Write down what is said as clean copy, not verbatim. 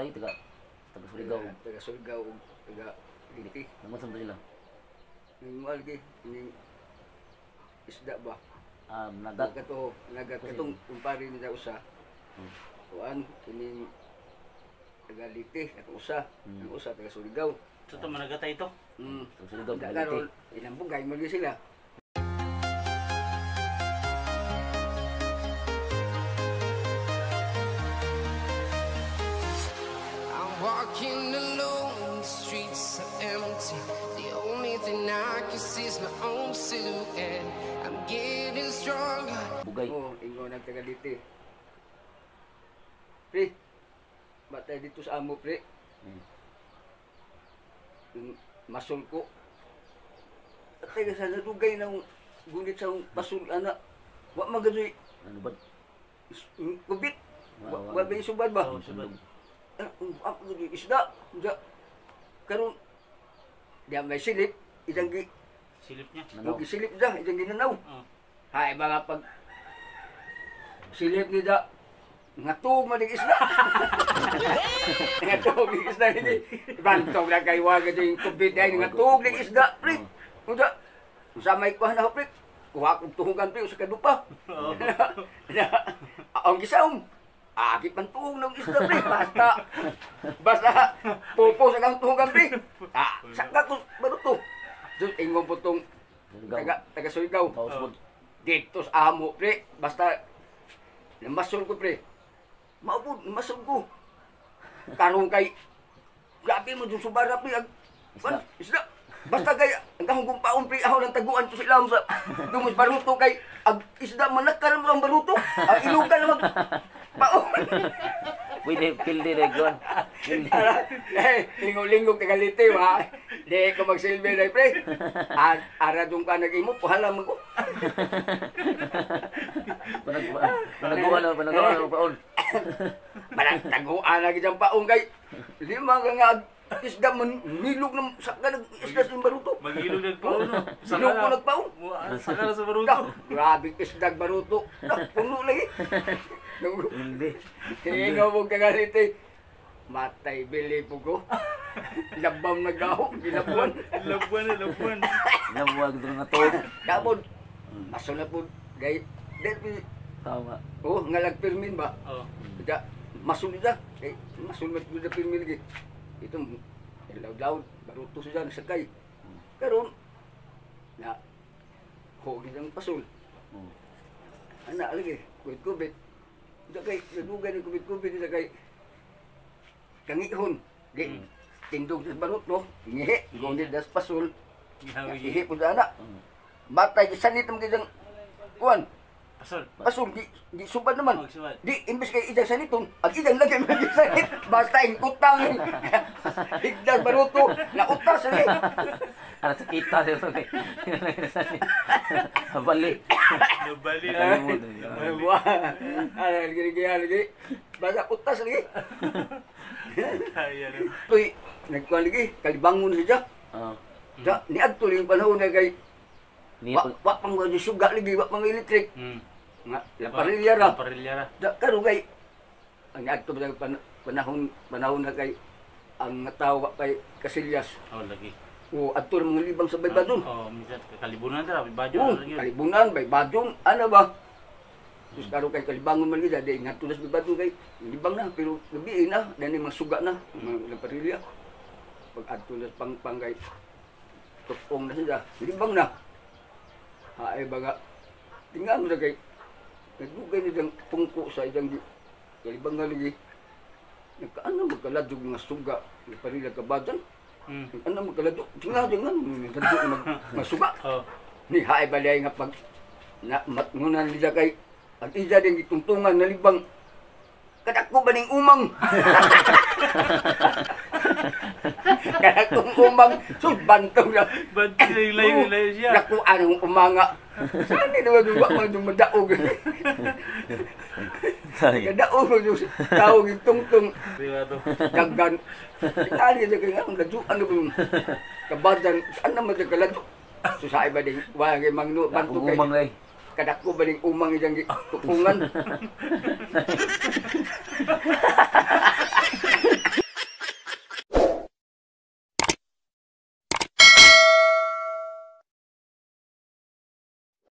nagatay taga Surigao. Taga Surigao, taga Liti. Naman sa sila. Ning malgi, ning isda ba? Nagat. Katong kumpare nila usa. Kuan kining taga Liti, katong usa. Ang usa taga Surigao. So ito managatay ito? Sa Surigao taga Lalo, Liti. ilang bugay malgi sila. Walking alone, the streets are empty. The only thing I can see is my own silhouette. I'm getting stronger. Bugay. Ingo ng taga Liti. Pre, batay dito sa amo, pre. Yung masul ko. At taga sa nadugay ng gunit sa masul, anak. Wa magadoy. Ano ba? Kubit. Wa ba yung subad ba? Sundog. Ako di isda. Karon diyan may silip, isang Silip niya? Nanaw. silip da, isang ginanaw. Hay mga pag silip ni da ngatog man dig isda. Ngatog dig isda ni. Bantog na kay waga ding kubit ay ngatog dig isda, pre. Uda. Sa may kuha na pre. Kuha kong tuhugan pre sa kadupa. Ang gisaom. Agit man tuong ng isda, pre. Basta, popo sa kang tuhugan, pre. Saka to, baru to. Doon, ingong po itong taga Surigao. Dito sa amo, pre. Basta, namasol ko, pre. Maupod, namasol ko. Karong kay, grabe mo dun subara, pre. Isda. Basta kay, hanggang gumpaon, pre. Ako ng taguan to sila sa dumos baruto kay, isda manakal mo ang baruto. Ilugan naman. Paon. Pwede pildi regon. Linggo-linggo kagaliti wa. Di ko magsilbi na pre. Ara dun ka nag-imo, puhala mo ko. Panagawa na paon. Taguan na gidang paong kay. Di mga nga isda man nilog ng saka isda sa baruto. Mag-ilog nagpaon, no? Nilog ko nagpaong. Saka na sa baruto. Grabe isda baruto. Puno lagi. Hindi. Hingaw mo kagaliti. Matay bili po ko. Labam nagaw, ginabuan. Labuan. Nabuwag doon nga tuod. Dabon. Maso na po. Gay. Tao nga. Oh, ngalagpirmin ba? Oo. Da, masul na. Eh, masul na po na pirmin lagi. Ito, laud-laud. Baruto siya, nasakay. Karon na, hogi ng pasul. Anak lagi, kubit-kubit. Ito kay, nadugay ng kubit-kubit. Ito kay, kangihon. Di, tindog sa barut, no? Ngihi, gunit das pasul. Ihi po sa anak. Batay, sanit ang gizang, kuwan. Pasul, di subad naman. Di, imbes kay idang sanitong, ang idang lagi mo di sanit. Basta ingkutang. Higdas baruto, nautas lagi. Ano sa kita siya ito eh. Balik. Ano, lagi. Basta utas lagi. Kaya na. Tuy, nagkuhan lagi, kalibangon siya. Niadto yung panahon na kay, wak pang mga suga lagi, wak pang electric. Nga, laparilyara. Karo kay, ang niadto ba panahon na kay, ang tao kay Casillas. Lagi. Adto ng mga libang sa Baybadon. Minsan, kalibunan na, Baybadon. Kalibunan, Baybadon, ano ba? Terus karo kay kalibangon man gid dai ngadto sa Baybadon kay libang na pero gabi na dani mga suga na mga parilya. Pag adto na pang kay tukong na siya, libang na. Ay baga tingnan mo na kay nagdugay ni dang tungko sa idang libang na lagi. Nagkaano magkaladog mga suga ni parilya kabadan. Ano magkaladog? Tingnan mga suga. Ni hay balay nga pag na matngunan nila kay ang isa din itungtungan na libang kadako ba ning umang? Kadakong umang bantong na. Bantong na yung layo siya. Dako anong umanga. Saan nila duwa man madaog. Kadaog yung tao itungtong. Daggan. Kali na kaya ang ladu ano ba yung kabadan saan naman sa kaladu? So sa iba din wala mang bantu kay. Kadako ba ning umang iyang tupungan?